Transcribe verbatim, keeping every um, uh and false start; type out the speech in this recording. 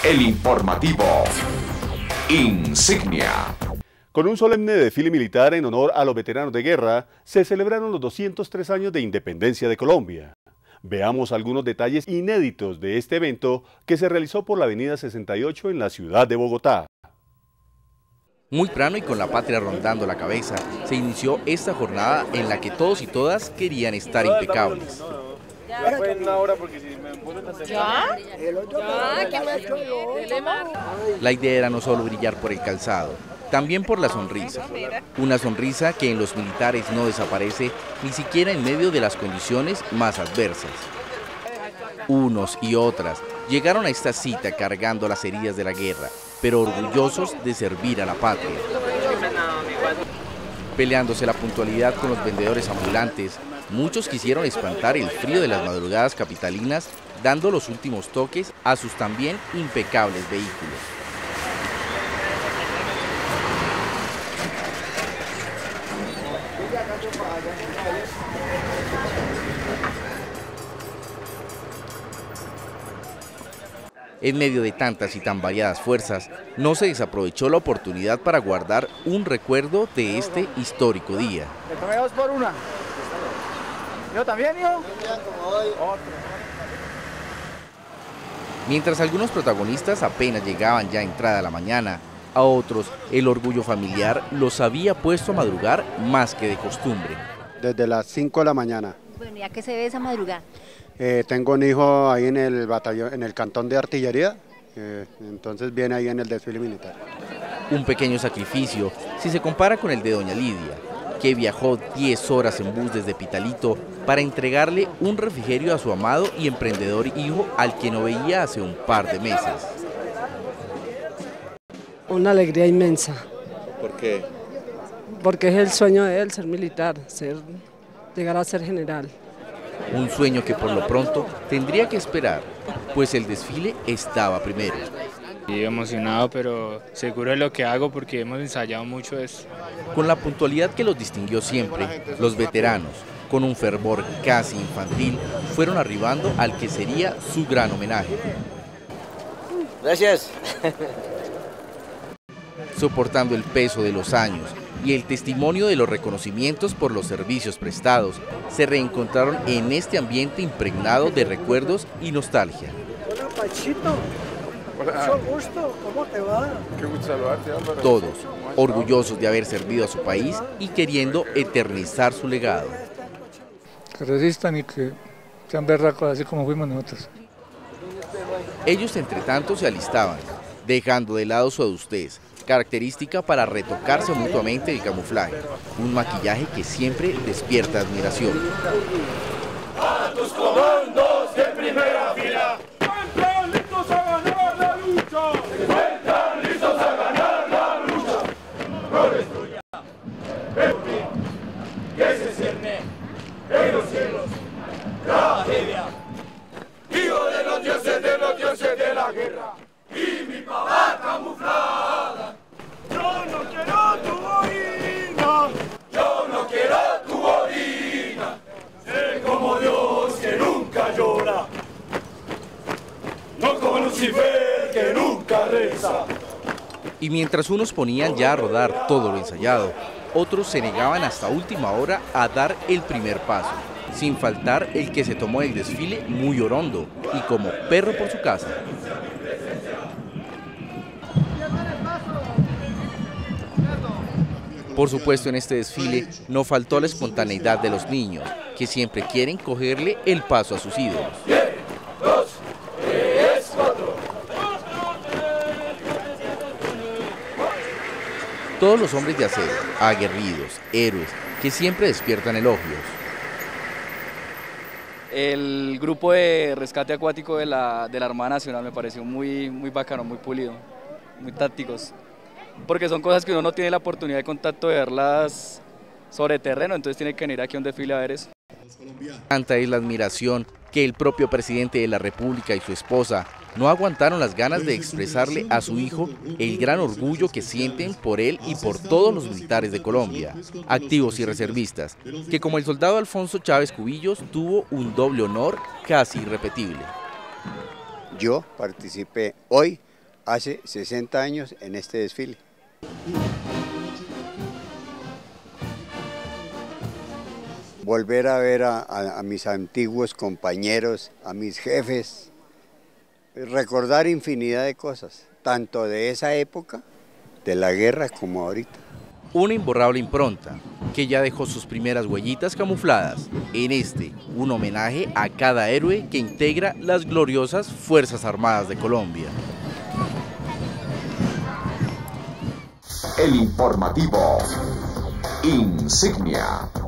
El informativo Insignia. Con un solemne desfile militar en honor a los veteranos de guerra, se celebraron los doscientos tres años de independencia de Colombia. Veamos algunos detalles inéditos de este evento que se realizó por la avenida sesenta y ocho en la ciudad de Bogotá. Muy temprano y con la patria rondando la cabeza, se inició esta jornada en la que todos y todas querían estar impecables. La idea era no solo brillar por el calzado, también por la sonrisa. Una sonrisa que en los militares no desaparece ni siquiera en medio de las condiciones más adversas. Unos y otras llegaron a esta cita cargando las heridas de la guerra, pero orgullosos de servir a la patria. Peleándose la puntualidad con los vendedores ambulantes, muchos quisieron espantar el frío de las madrugadas capitalinas, dando los últimos toques a sus también impecables vehículos. En medio de tantas y tan variadas fuerzas, no se desaprovechó la oportunidad para guardar un recuerdo de este histórico día. ¿Le tomé dos por una? ¿Yo también, yo? Mientras algunos protagonistas apenas llegaban ya entrada la mañana, a otros el orgullo familiar los había puesto a madrugar más que de costumbre. Desde las cinco de la mañana. Bueno, ¿ya qué se ve esa madrugada? Eh, tengo un hijo ahí en el batallón, en el cantón de artillería, eh, entonces viene ahí en el desfile militar. Un pequeño sacrificio si se compara con el de doña Lidia, que viajó diez horas en bus desde Pitalito para entregarle un refrigerio a su amado y emprendedor hijo al que no veía hace un par de meses. Una alegría inmensa. ¿Por qué? Porque es el sueño de él, ser militar, ser, llegar a ser general. Un sueño que por lo pronto tendría que esperar, pues el desfile estaba primero. Y emocionado, pero seguro de lo que hago porque hemos ensayado mucho eso. Con la puntualidad que los distinguió siempre, los veteranos, con un fervor casi infantil, fueron arribando al que sería su gran homenaje. Gracias. Soportando el peso de los años y el testimonio de los reconocimientos por los servicios prestados, se reencontraron en este ambiente impregnado de recuerdos y nostalgia. Hola, Pachito. Mucho gusto, ¿cómo te va? Qué gusto saludarte, Álvaro. Todos orgullosos de haber servido a su país y queriendo eternizar su legado. Que resistan y que sean berracos así como fuimos nosotros. Ellos entre tanto se alistaban, dejando de lado su adustez, característica para retocarse mutuamente el camuflaje, un maquillaje que siempre despierta admiración. ¡A tus comandos de primera fila! ¡Cuentan listos a ganar la lucha! ¡Cuentan listos a ganar la lucha! ¡No destruya! ¡El fin! ¡Que se cierne en los cielos! ¡Tragedia! ¡Hijo de los dioses, de los dioses de la guerra! ¡Y mi pava camuflada! ¡Yo no quiero tu boina! ¡Yo no quiero tu boina! ¡Sé como Dios que nunca llora! ¡No como Lucifer que nunca reza! Y mientras unos ponían ya a rodar todo lo ensayado, otros se negaban hasta última hora a dar el primer paso, sin faltar el que se tomó el desfile muy orondo y como perro por su casa. Por supuesto, en este desfile no faltó la espontaneidad de los niños, que siempre quieren cogerle el paso a sus ídolos. Dos, tres, cuatro. Todos los hombres de acero, aguerridos, héroes, que siempre despiertan elogios. El grupo de rescate acuático de la, de la Armada Nacional me pareció muy, muy bacano, muy pulido, muy tácticos. Porque son cosas que uno no tiene la oportunidad de contacto de verlas sobre terreno, entonces tiene que venir aquí a un desfile a ver eso. Tanta es la admiración que el propio presidente de la República y su esposa no aguantaron las ganas de expresarle a su hijo el gran orgullo que sienten por él y por todos los militares de Colombia, activos y reservistas, que como el soldado Alfonso Chávez Cubillos tuvo un doble honor casi irrepetible. Yo participé hoy hace sesenta años en este desfile. Volver a ver a, a, a mis antiguos compañeros, a mis jefes, recordar infinidad de cosas, tanto de esa época, de la guerra, como ahorita. Una imborrable impronta que ya dejó sus primeras huellitas camufladas. En este, un homenaje a cada héroe que integra las gloriosas Fuerzas Armadas de Colombia. El informativo Insignia.